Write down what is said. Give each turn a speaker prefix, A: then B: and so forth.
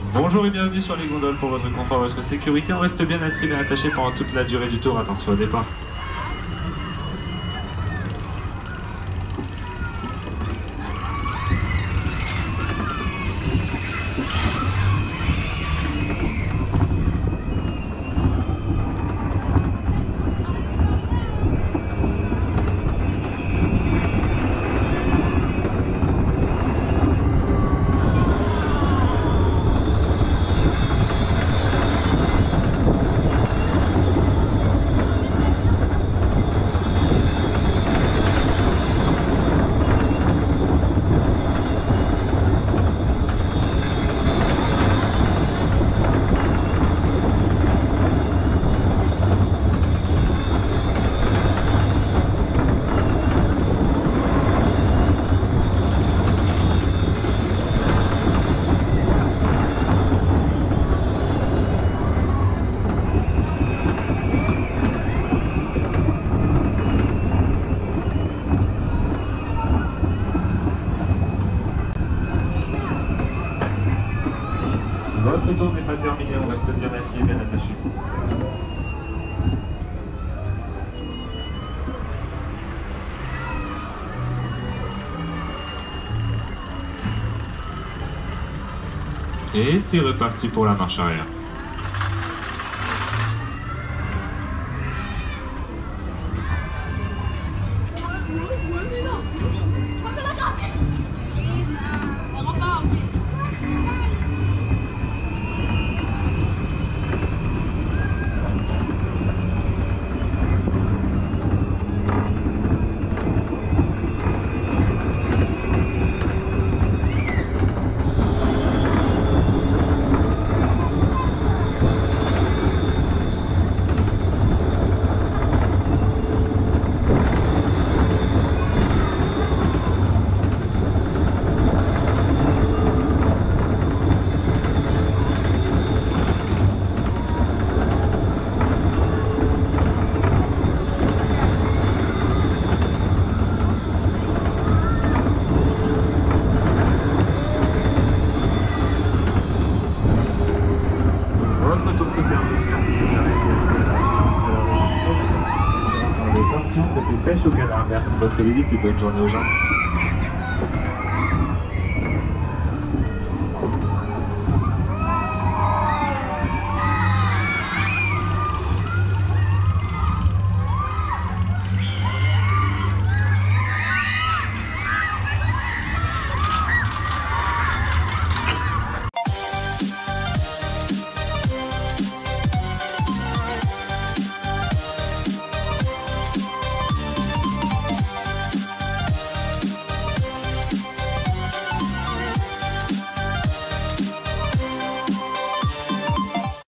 A: Bonjour et bienvenue sur les gondoles. Pour votre confort et votre sécurité, on reste bien assis et bien attaché pendant toute la durée du tour. Attention au départ. Votre tour n'est pas terminé, on reste bien assis et bien attaché. Et c'est reparti pour la marche arrière. Votre tour se termine, merci de rester assis. On est parti, on fait pêche au canard. Merci de votre visite et bonne journée aux gens.